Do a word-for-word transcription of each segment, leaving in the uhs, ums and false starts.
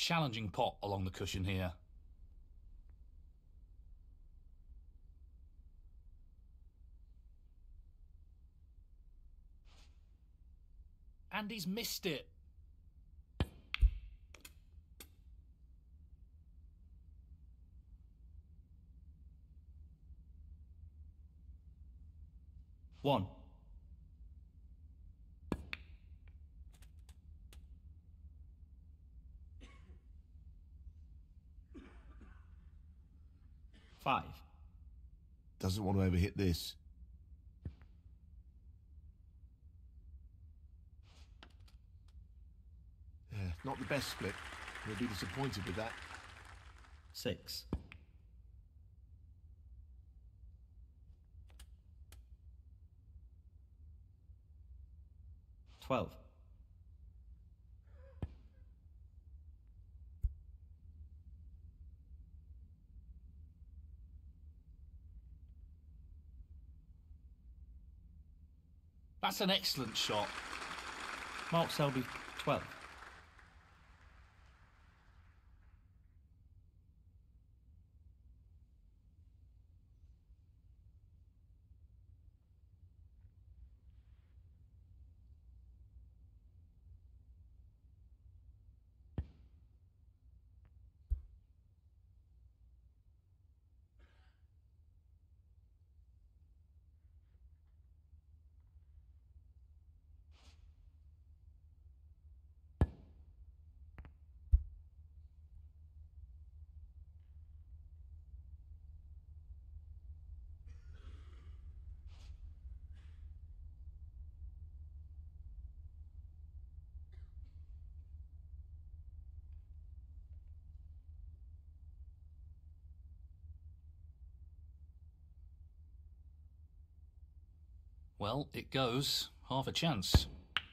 challenging pot along the cushion here. And he's missed it. One. Five. Doesn't want to overhit this. Yeah, not the best split. He'll be disappointed with that. Six. Twelve. That's an excellent shot. Mark Selby, twelve. Well, it goes. Half a chance.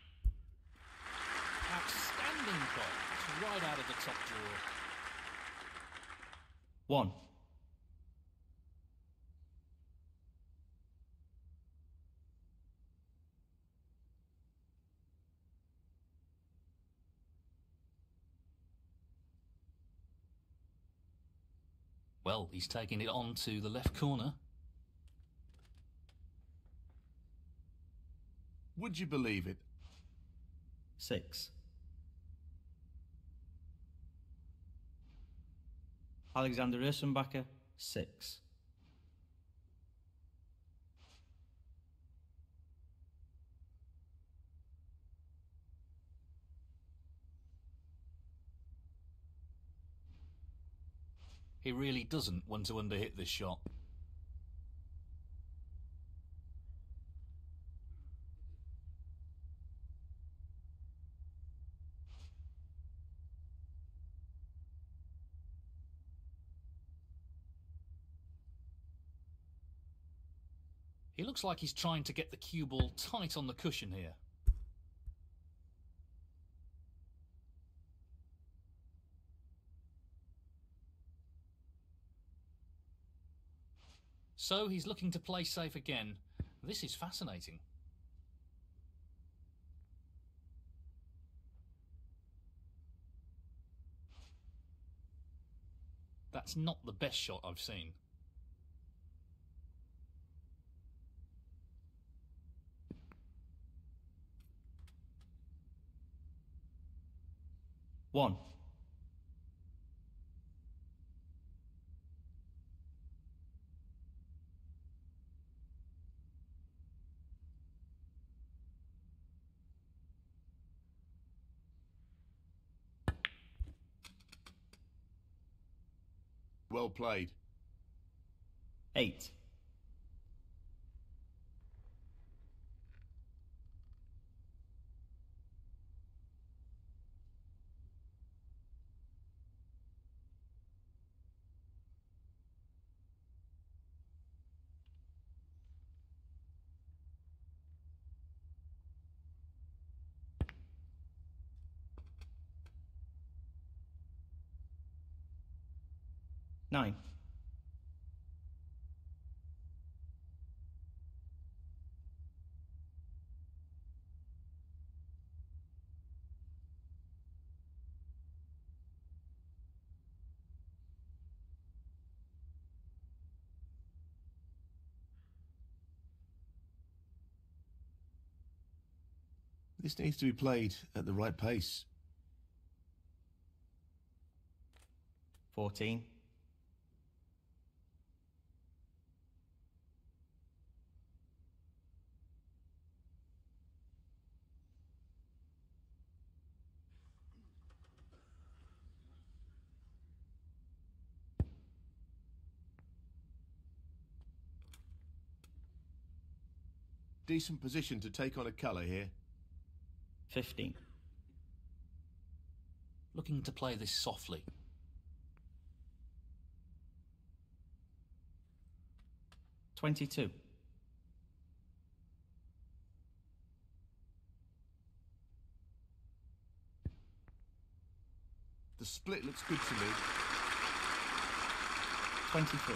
Outstanding pot. It's right out of the top drawer. One. Well, he's taking it on to the left corner. Would you believe it? Six. Alexander Ursenbacher, six. He really doesn't want to underhit this shot. He looks like he's trying to get the cue ball tight on the cushion here. So he's looking to play safe again. This is fascinating. That's not the best shot I've seen. One. Well played. Eight. Nine. This needs to be played at the right pace. fourteen. Decent position to take on a colour here. fifteen. Looking to play this softly. twenty-two. The split looks good to me. twenty-three.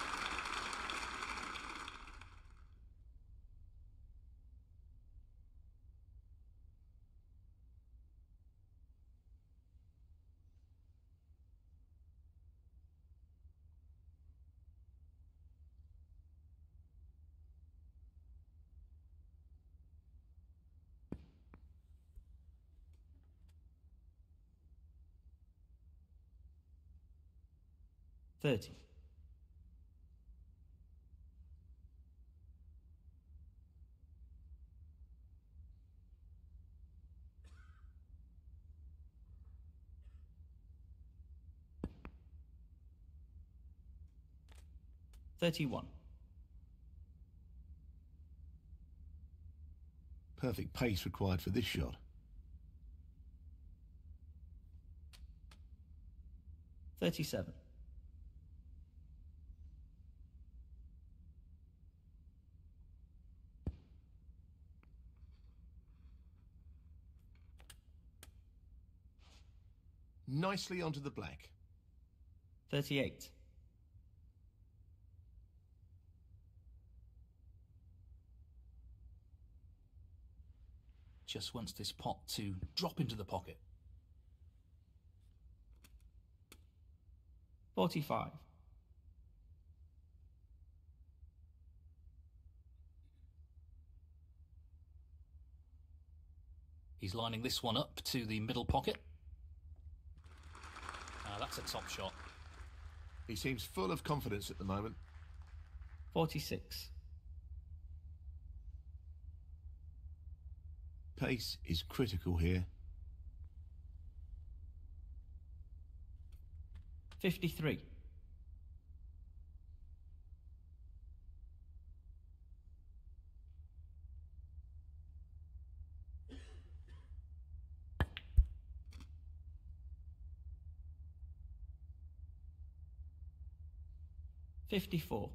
thirty. thirty-one. Perfect pace required for this shot. thirty-seven. Nicely onto the black. thirty-eight. Just wants this pot to drop into the pocket. forty-five. He's lining this one up to the middle pocket. Uh, that's a top shot. He seems full of confidence at the moment. forty-six. Pace is critical here. fifty-three. fifty-four.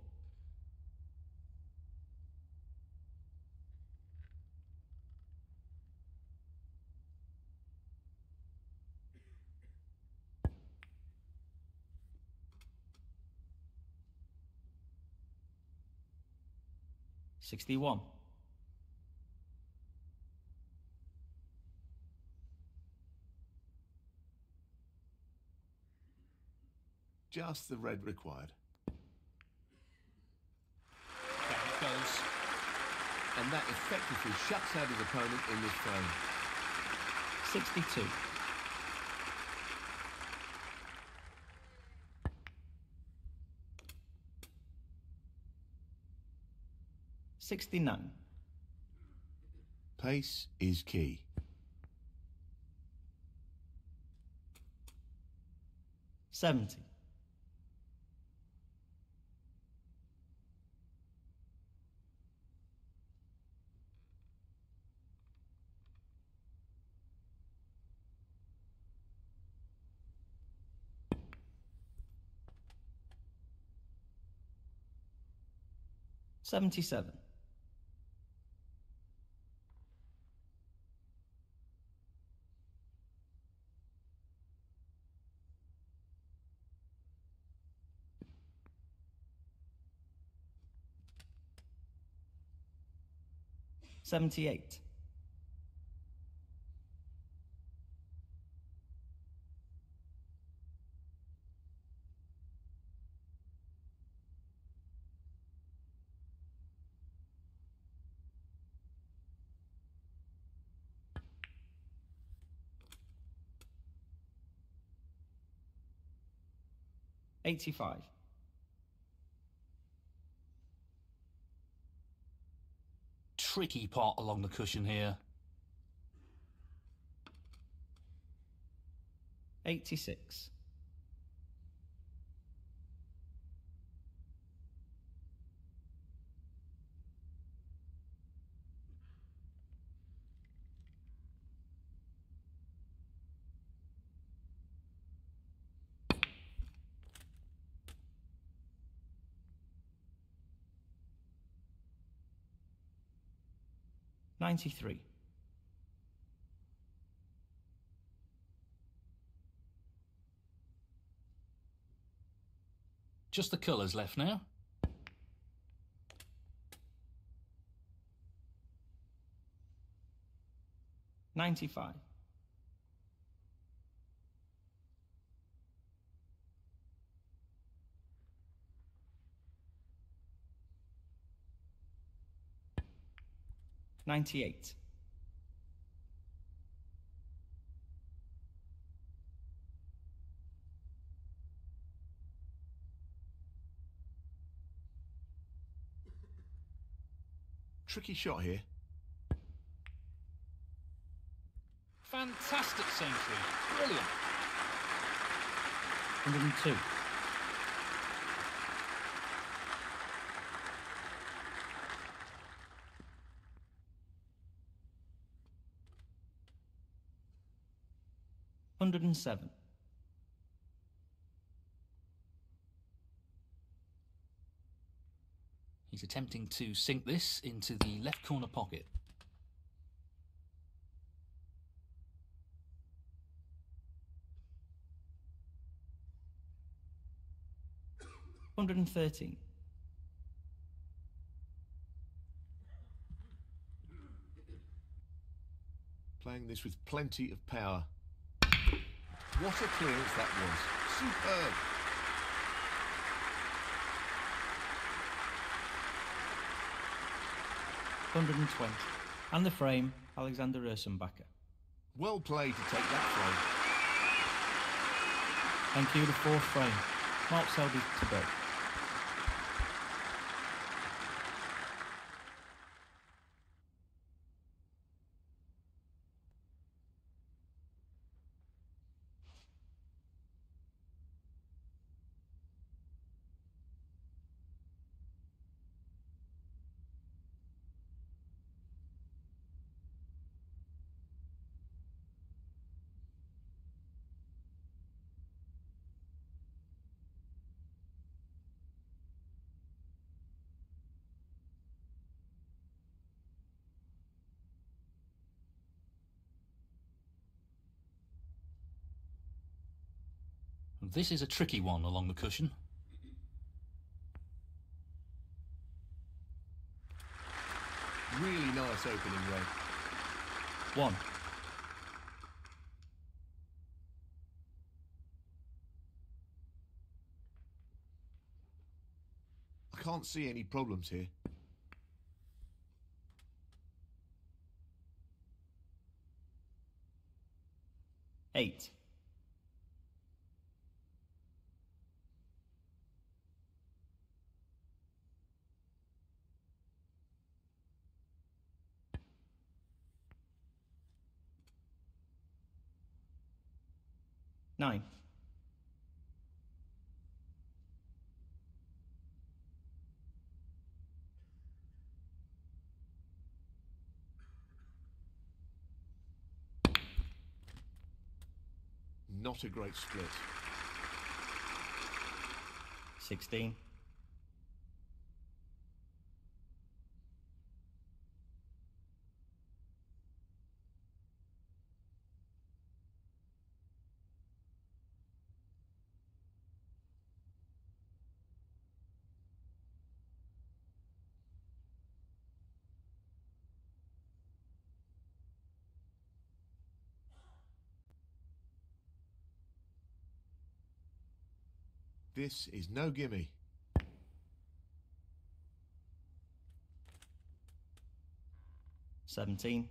sixty-one. Just the red required. Down it goes. And that effectively shuts out his opponent in this frame. sixty-two. sixty-nine. Pace is key. seventy. seventy-seven. seventy-eight. eighty-five. Tricky part along the cushion here. eighty-six. ninety-three. Just the colours left now. ninety-five. ninety-eight. Tricky shot here. Fantastic century. Brilliant. one hundred and two. one hundred and seven. He's attempting to sink this into the left corner pocket. one hundred and thirteen. Playing this with plenty of power. What a clearance that was. Superb. one hundred and twenty. And the frame, Alexander Ursenbacher. Well played to take that frame. Thank you, the fourth frame. Mark Selby to go. This is a tricky one along the cushion. Really nice opening red. One. I can't see any problems here. Eight. Nine. Not a great split. Sixteen. This is no gimme. Seventeen.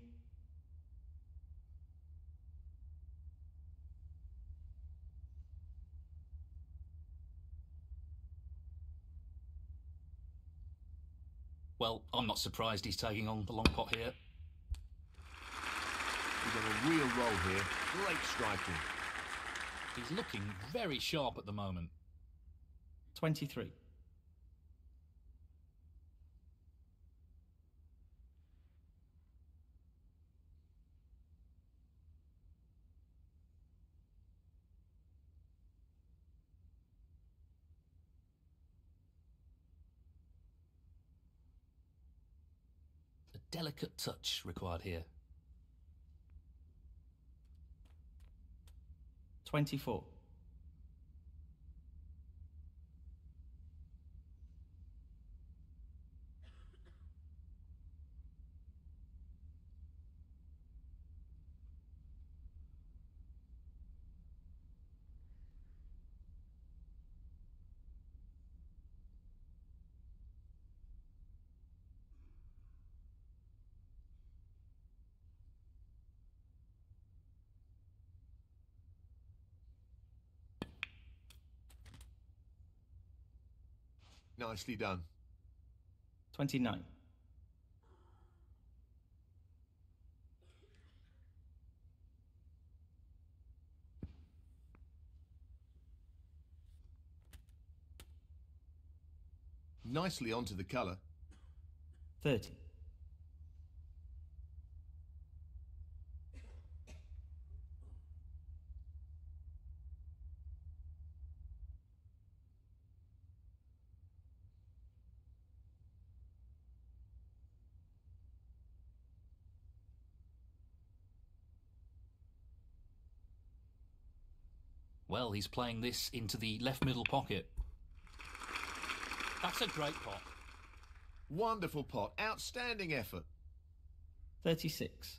Well, I'm not surprised he's taking on the long pot here. He's on a real roll here. Great striking. He's looking very sharp at the moment. twenty-three. A delicate touch required here. twenty-four. Nicely done. twenty-nine. Nicely onto the colour. thirty. Well, he's playing this into the left middle pocket. That's a great pot. Wonderful pot. Outstanding effort. thirty-six.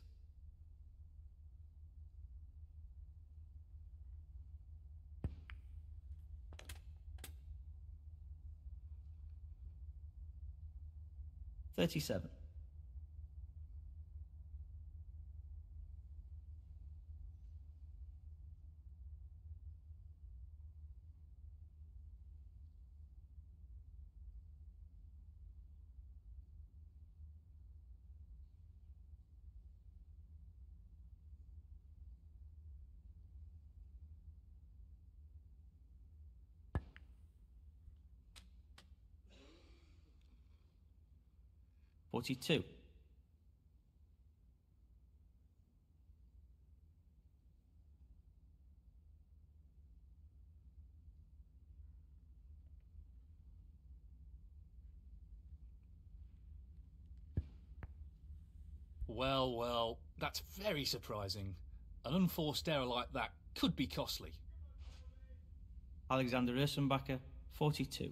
thirty-seven. forty-two. Well, well, that's very surprising. An unforced error like that could be costly. Alexander Ursenbacher, forty-two.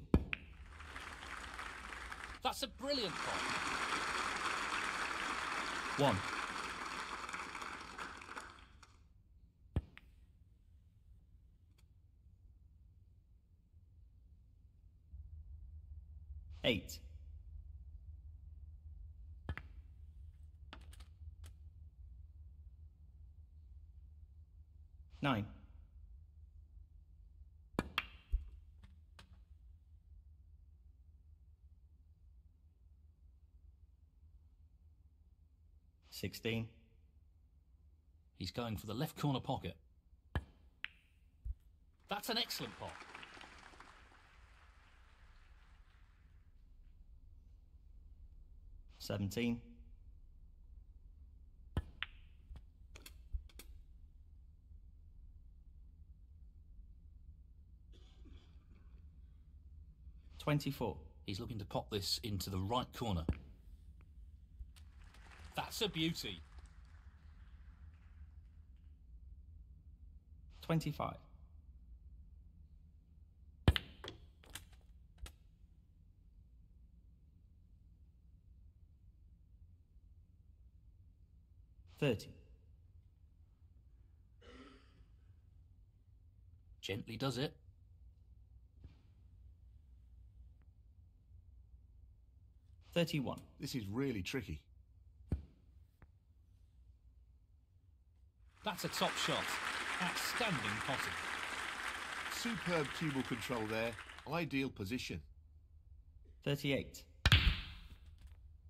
That's a brilliant pot. one. eight. nine. sixteen. He's going for the left corner pocket. That's an excellent pot. seventeen. twenty-four. He's looking to pop this into the right corner. That's a beauty. twenty-five. thirty. Gently does it. thirty-one. This is really tricky. That's a top shot. Outstanding potting. Superb cue control there. Ideal position. thirty-eight.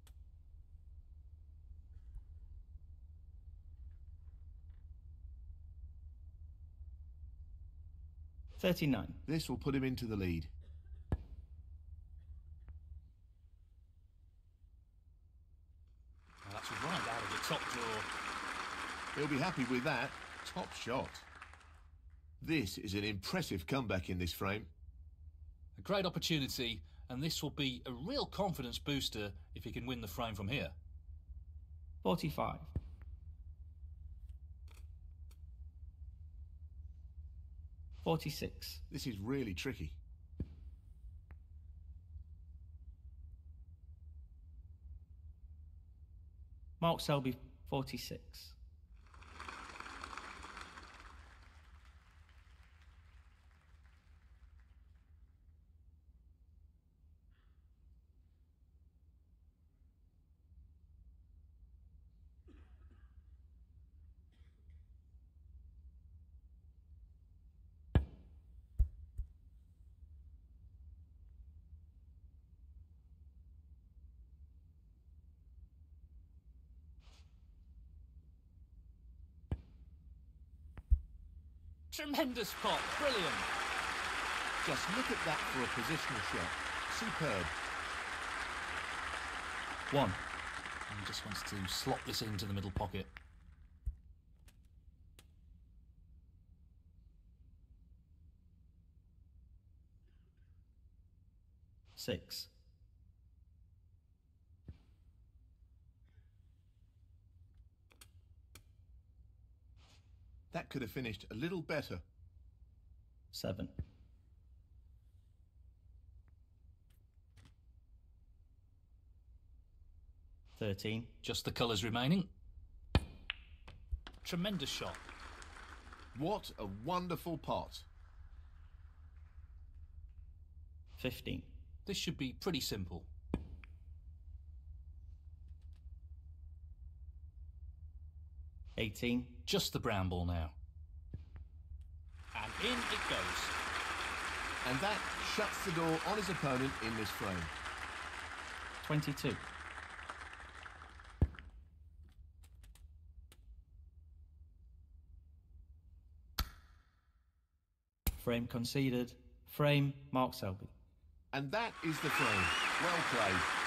thirty-nine. This will put him into the lead. Now that's right out of the top drawer. He'll be happy with that. Top shot. This is an impressive comeback in this frame. A great opportunity, and this will be a real confidence booster if he can win the frame from here. forty-five. forty-six. This is really tricky. Mark Selby, forty-six. Tremendous pot, brilliant. Just look at that for a positional shot. Superb. One. And he just wants to slot this into the middle pocket. Six. That could have finished a little better. Seven. Thirteen. Just the colours remaining. Tremendous shot. What a wonderful pot. Fifteen. This should be pretty simple. Eighteen. Just the brown ball now. And in it goes. And that shuts the door on his opponent in this frame. Twenty-two. Frame conceded. Frame, Mark Selby. And that is the frame. Well played.